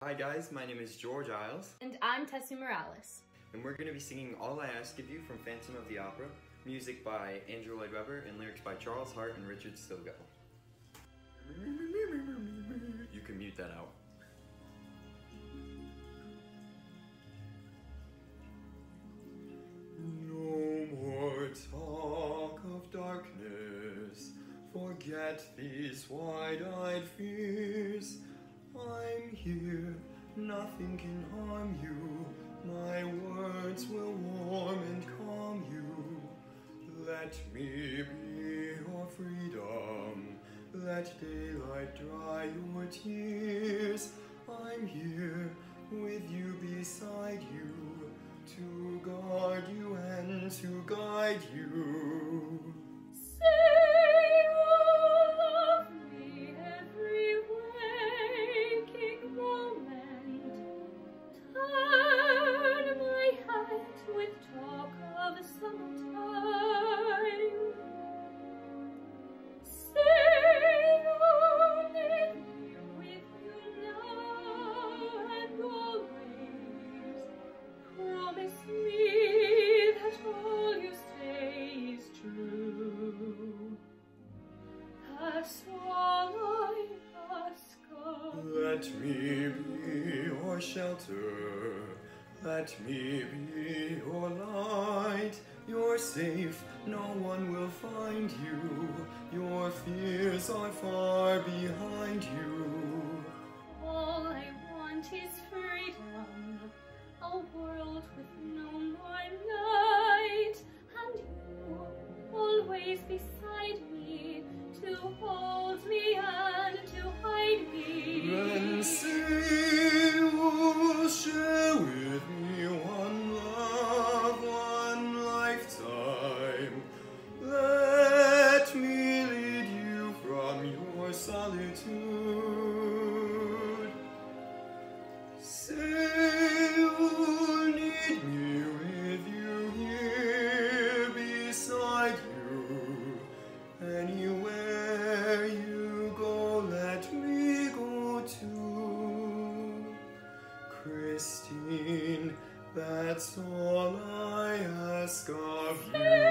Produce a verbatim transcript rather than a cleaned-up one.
Hi guys, my name is George Iles. And I'm Tessie Morales. And we're going to be singing All I Ask of You from Phantom of the Opera, music by Andrew Lloyd Webber and lyrics by Charles Hart and Richard Stilgoe. You can mute that out. No more talk of darkness, forget these wide-eyed fears. I'm here, nothing can harm you, my words will warm and calm you. Let me be your freedom, let daylight dry your tears. I'm here, with you beside you, to guard you and to guide you. Say you love me every waking moment. Turn my head with talk of summertime. Say you'll need me with you now and always. Promise me that all you say is true. That's all I ask of you. Let me be your shelter, let me be your light. You're safe, no one will find you, your fears are far behind you. All I want is freedom, a world with no more night, and you always beside me, to hold me and to hide me. Then say you'll share with me one love, one lifetime. Let me lead you from your solitude. Say you'll need me with you here beside you. Anywhere you go, let me go too. Christine, that's all I ask of you.